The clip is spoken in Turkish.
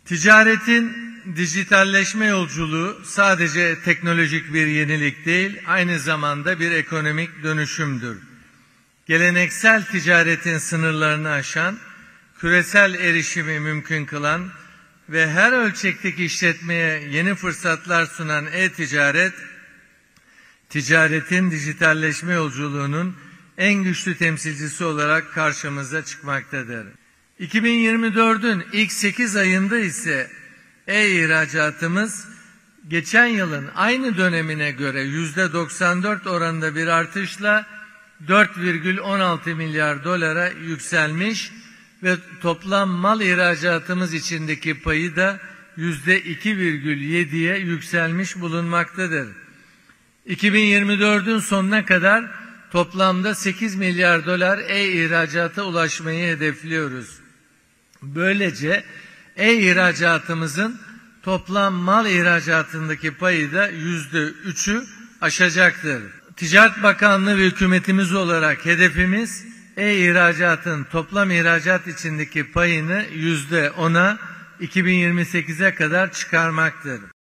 Ticaretin dijitalleşme yolculuğu sadece teknolojik bir yenilik değil, aynı zamanda bir ekonomik dönüşümdür. Geleneksel ticaretin sınırlarını aşan, küresel erişimi mümkün kılan ve her ölçekteki işletmeye yeni fırsatlar sunan e-ticaret, ticaretin dijitalleşme yolculuğunun en güçlü temsilcisi olarak karşımıza çıkmaktadır. 2024'ün ilk 8 ayında ise e-ihracatımız geçen yılın aynı dönemine göre %94 oranında bir artışla 4,16 milyar dolara yükselmiş ve toplam mal ihracatımız içindeki payı da %2,7'ye yükselmiş bulunmaktadır. 2024'ün sonuna kadar toplamda 8 milyar dolar e-ihracata ulaşmayı hedefliyoruz. Böylece e-ihracatımızın toplam mal ihracatındaki payı da %3'ü aşacaktır. Ticaret Bakanlığı ve hükümetimiz olarak hedefimiz e-ihracatın toplam ihracat içindeki payını %10'a 2028'e kadar çıkarmaktır.